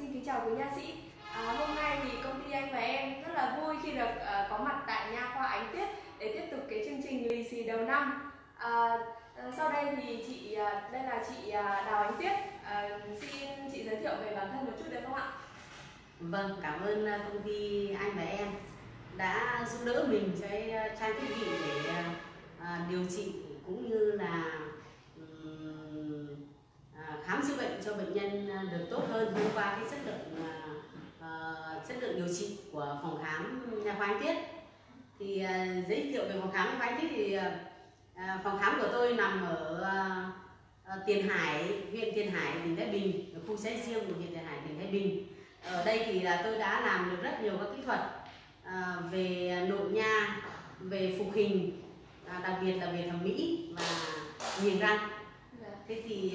Xin kính chào quý nha sĩ. Hôm nay thì công ty anh và em rất là vui khi được có mặt tại nha khoa Ánh Tuyết để tiếp tục cái chương trình lì xì đầu năm. Sau đây thì đây là chị Đào Ánh Tuyết. Xin chị giới thiệu về bản thân một chút được không ạ? Vâng, cảm ơn công ty anh và em đã giúp đỡ mình cái trang thiết bị để điều trị cũng như là khám chữa bệnh cho bệnh nhân được tốt hơn thông qua cái chất lượng điều trị của phòng khám nha khoa Ánh Tuyết. Thì giới thiệu về phòng khám nha khoa Ánh Tuyết thì phòng khám của tôi nằm ở Tiền Hải, huyện Tiền Hải, tỉnh Thái Bình, ở khu xe riêng của huyện Tiền Hải, tỉnh Thái Bình. Ở đây thì là tôi đã làm được rất nhiều các kỹ thuật về nội nha, về phục hình, đặc biệt là về thẩm mỹ và niềng răng. Thế thì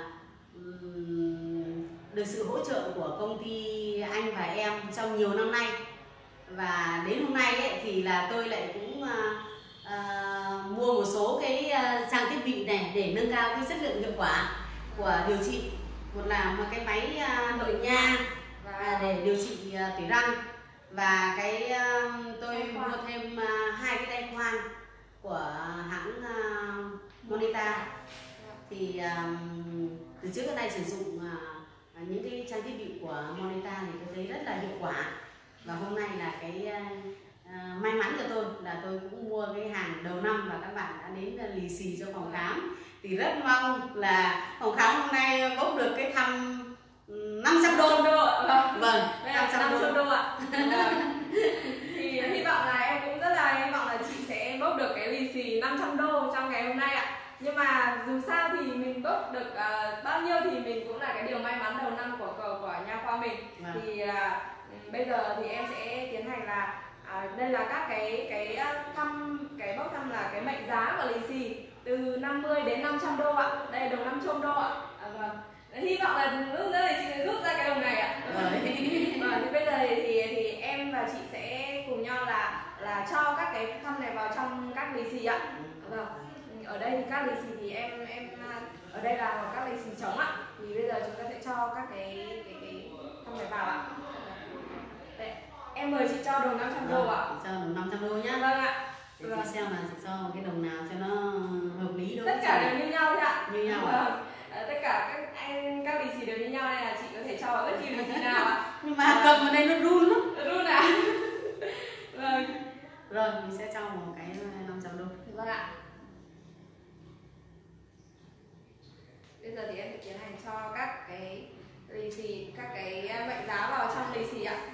được sự hỗ trợ của công ty anh và em trong nhiều năm nay, và đến hôm nay ấy, thì là tôi lại cũng mua một số cái trang thiết bị này để nâng cao cái chất lượng hiệu quả của điều trị. Một là một cái máy nội nha để điều trị tủy răng, và cái tôi mua thêm 2 cái tay khoan của hãng Moneta. Thì từ trước đến nay sử dụng những cái trang thiết bị của Moneta thì tôi thấy rất là hiệu quả, và hôm nay là cái may mắn của tôi là tôi cũng mua cái hàng đầu năm và các bạn đã đến lì xì cho phòng khám. Thì rất mong là phòng khám hôm nay bốc được cái thăm 500 đô. Vâng, 500 đô ạ. Thì hy vọng là em cũng rất là hy vọng là chị sẽ bốc được cái lì xì 500 đô trong ngày hôm nay ạ. Nhưng mà dù sao thì mình bốc được bao nhiêu thì mình cũng là cái điều may mắn đầu năm của nha khoa mình. Thì bây giờ thì em sẽ tiến hành là đây là các cái bốc thăm là cái mệnh giá của lì xì từ 50 đến 500 đô ạ. Đây đồng 500 đô ạ. Vâng. Hy vọng là lúc nữa thì chị sẽ rút ra cái đồng này ạ. Thì bây giờ thì em và chị sẽ cùng nhau là cho các cái thăm này vào trong các lì xì ạ. Vâng. Ở đây thì các lì xì thì em ở đây là các lì xì trống ạ. Thì bây giờ chúng ta sẽ cho các cái thăm này vào ạ. Đây, em mời chị cho đồng 500 đô ạ. Cho đồng 500 đô nhá. Vâng ạ. Để chị xem là chị cho cái đồng nào cho nó hợp lý đâu. Tất cả đều như nhau thôi ạ. Như nhau. Vâng. Tất cả các lì xì đều như nhau nên là chị có thể cho vào bất kỳ lì xì nào ạ. Nhưng mà cầm vào đây nó run lắm. Run à? Vâng. Rồi mình sẽ cho một cái 500 đô. Vâng ạ. Bây giờ thì em sẽ tiến hành cho các cái lì xì, các cái mệnh giá vào trong lì xì ạ.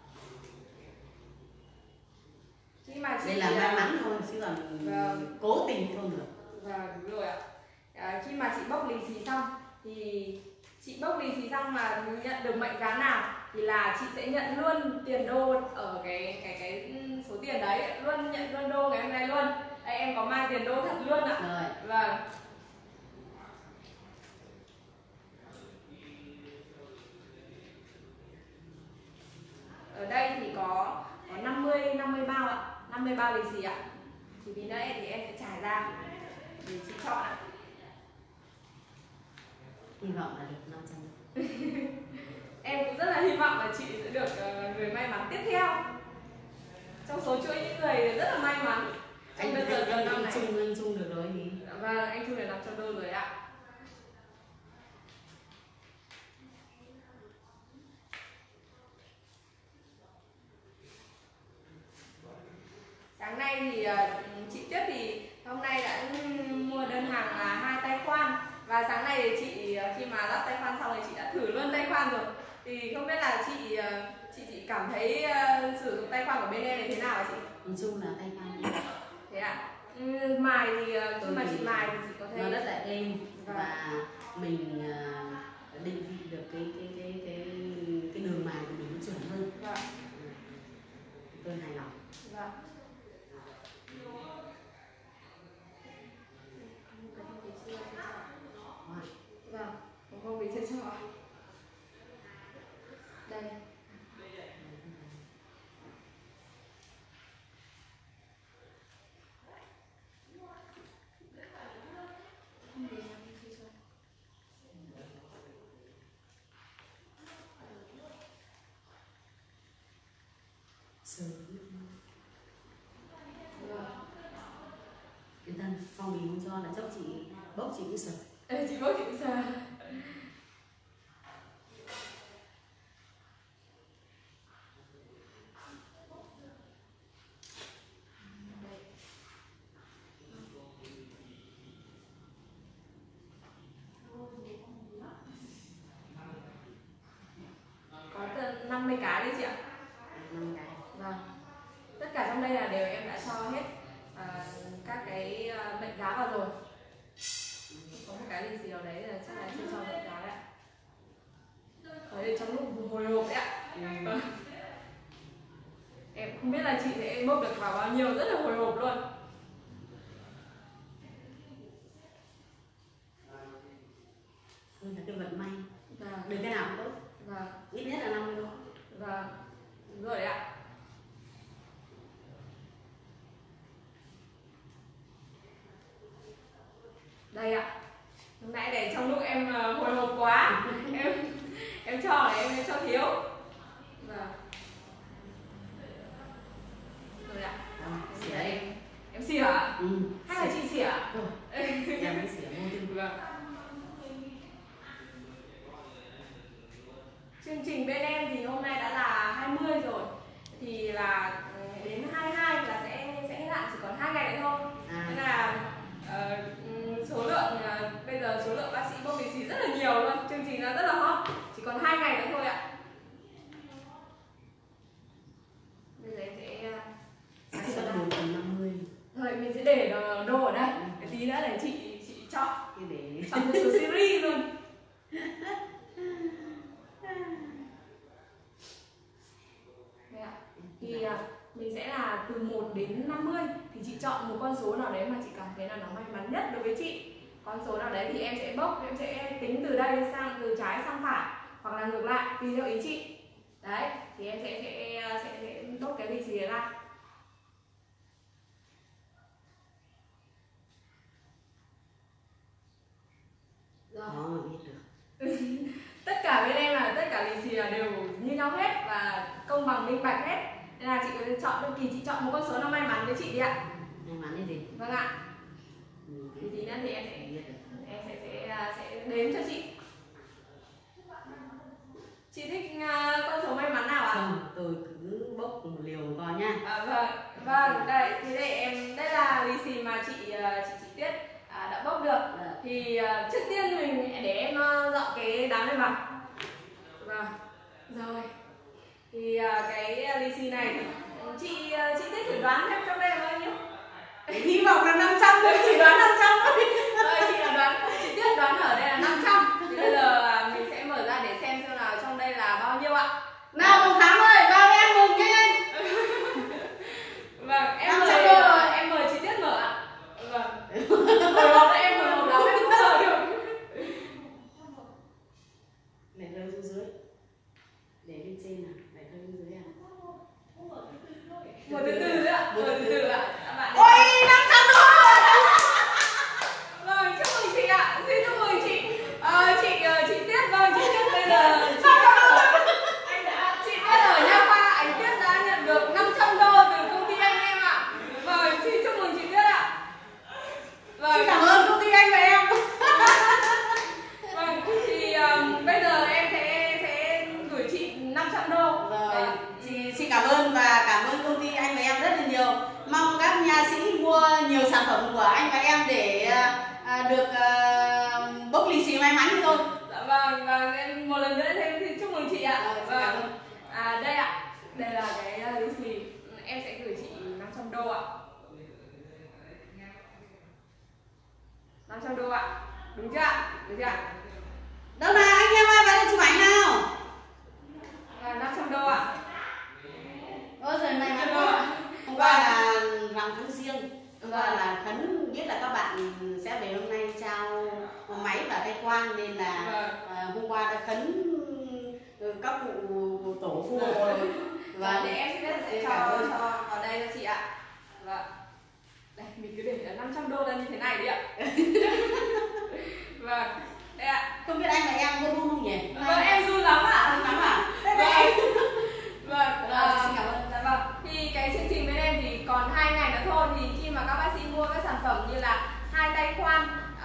Khi mà chị đây là may mắn thôi chứ còn cố tình không được. Vâng, đúng rồi ạ. Khi mà chị bốc lì xì xong thì chị bốc lì xì xong mà nhận được mệnh giá nào thì là chị sẽ nhận luôn tiền đô ở cái số tiền đấy, nhận luôn đô ngày hôm nay luôn. Đây em có mang tiền đô thật luôn ạ. Rồi. Vâng. Ở đây thì có 50 bao ạ, 50 bao lì xì ạ. Thì vì nãy thì em sẽ trải ra để chị chọn ạ. Hy vọng là được 500. Em cũng rất là hy vọng là chị sẽ được người may mắn tiếp theo trong số chuỗi những người rất là may mắn. Anh Trung được rồi nhỉ? Vâng, anh Trung được 500 đô rồi ạ. Sáng nay thì chị Tuyết thì hôm nay đã mua đơn hàng là 2 tay khoan, và sáng nay thì chị khi mà lắp tay khoan xong thì chị đã thử luôn tay khoan rồi. Thì không biết là chị cảm thấy sử dụng tay khoan của bên em này thế nào hả chị? Nhìn chung là tay khoan. Thế ạ? Mài thì khi mà chị mài thì chị có thấy nó rất là êm và mình định vị được cái đường mài của mình nó chuẩn hơn. Vâng. Tôi hài lòng. Vâng. Vâng, không bị chưa cho. Đây. Sờ. Yên tâm, phong bì không cho là chốc chị bốc chị cứ sờ. Chị bốc chị cứ sờ. Có 50 cái đấy chị ạ. 50 cái. Vâng. Tất cả trong đây là đều em đã cho hết các cái mệnh giá vào rồi. Có một cái gì nào đấy là chắc là chưa cho mệnh giá đấy ạ. Ở đây trong lúc hồi hộp đấy ạ. Vâng. Em không biết là chị sẽ bốc được vào bao nhiêu, rất là hồi hộp luôn. Đây là cái vận may. Vâng. Được cái nào cũng tốt. Vâng. Ít nhất là 50 đô. Vâng. Đúng rồi đấy ạ. Đây ạ. Lúc nãy để trong lúc em hồi hộp quá, em cho là em cho thiếu. Vâng. Rồi ạ. Xỉa đây. Em xỉa ạ? Ừ. Hay là chị xỉa? Rồi. Em mới xỉa vô tư. Vâng. Chương trình bên em thì hôm nay đã là 20 rồi. Thì là đến 22 là sẽ hết hạn, chỉ còn 2 ngày nữa thôi. Nên là số lượng bây giờ số lượng bác sĩ bốc lì xì rất là nhiều luôn. Chương trình nó rất là hot. Chỉ còn 2 ngày nữa thôi ạ. Bây giờ em sẽ Sẽ là 150. rồi mình sẽ để đồ ở đây. Cái tí nữa để chị chọn. Chọn một số series luôn. Đây ạ. Thì mình sẽ là từ 1 đến 50. Thì chị chọn một con số nào đấy mà chị cảm thấy là nó may mắn nhất đối với chị. Con số nào đấy thì em sẽ bốc, em sẽ tính từ đây sang, từ trái sang phải, hoặc là ngược lại tùy theo ý chị. Đấy, thì em sẽ bốc cái lì xì này ra. Rồi. Biết được. Tất cả bên em là tất cả lì xì là đều như nhau hết và công bằng minh bạch hết. Nên là chị có thể chọn bất kỳ, chị chọn một con số nào may mắn với chị đi ạ. May mắn cái gì? Vâng ạ. Thì tí nữa thì em sẽ đếm cho chị. Chị thích con số may mắn nào ạ? Không, tôi cứ bốc một liều coi nha. Vâng, đây, thế đây là lì xì mà chị Tuyết đã bốc được. Thì trước tiên mình để em dọn cái đám này vào. Vâng, rồi. Thì cái lì xì này thì chị Tuyết thử đoán xem trong đây là bao nhiêu? Hy vọng là 500 thôi, chỉ đoán 500 thôi. Rồi, chị Tuyết đoán ở đây là 500. Thì bây giờ mình sẽ mở ra để xem nào trong đây là bao nhiêu ạ. Nào Hồng Thắm ơi, vào em mừng nhanh. Vâng, em mời chị Tuyết mở ạ. Vâng. Hồi hộp em hồi hộp lắm, em không mở được. Để rơi xuống dưới. Để bên trên nào, để rơi xuống dưới à. Mở từ từ ạ, mở từ từ ạ. Ôi, 500 đô. Vâng, chúc mừng chị ạ. Xin chúc mừng chị. Chị Tuyết, vâng, chị Tuyết bây giờ chị Tuyết ở Nha Khoa, anh Tuyết đã nhận được 500 đô từ công ty anh em ạ. Vâng, xin chúc mừng chị Tuyết ạ. Vâng. Xin cảm ơn công ty anh và em. Vâng, thì bây giờ em sẽ gửi chị 500 đô. Rồi, chị cảm ơn và cảm ơn công ty anh và em rất là nhiều. Mong các nha sĩ mua nhiều sản phẩm của anh và em để được bốc lì xì may mắn như tôi. Dạ vâng, và em một lần nữa thêm xin chúc mừng chị ạ. Vâng. Đây ạ, đây là cái lì xì. Em sẽ gửi chị 500 đô ạ. 500 đô ạ. Đúng chưa ạ? Đúng chưa ạ? Đâu nào anh em ơi, vào đây chụp ảnh nào. 500 đô ạ. Ôi giời may mắn quá. Hôm qua là rằm tháng Giêng. Hôm qua là Khấn biết là các bạn sẽ về hôm nay trao máy và tay quan nên là hôm qua đã khấn các cụ tổ phụ rồi. Và để em sẽ cho vào đây cho chị ạ. Vâng. Đây, mình cứ để là 500 đô ra như thế này đi ạ. Vâng. Đây ạ. Không biết anh và em có run không nhỉ? Vâng, em run lắm ạ. Run lắm à? Vâng. Vâng. Xin cảm ơn. Dạ vâng.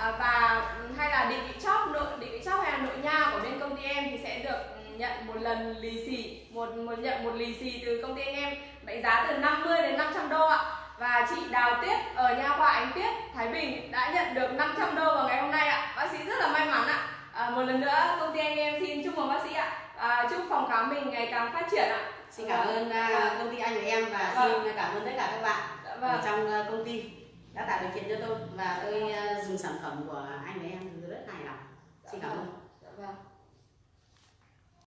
và hay là định vị shop hay là nội nha của bên công ty em thì sẽ được nhận một lần lì xì, nhận một lì xì từ công ty em mệnh giá từ 50 đến 500 đô ạ. Và chị Đào Tuyết ở nha khoa Ánh Tuyết, Thái Bình đã nhận được 500 đô vào ngày hôm nay ạ. Bác sĩ rất là may mắn ạ. Một lần nữa công ty anh em xin chúc mừng bác sĩ ạ. Chúc phòng khám mình ngày càng phát triển ạ. Xin cảm ơn công ty anh và em, và xin cảm ơn tất cả các bạn ở trong công ty đã tạo điều kiện cho tôi, và tôi dùng sản phẩm của anh và em rất hài lòng. Xin cảm ơn. Vâng.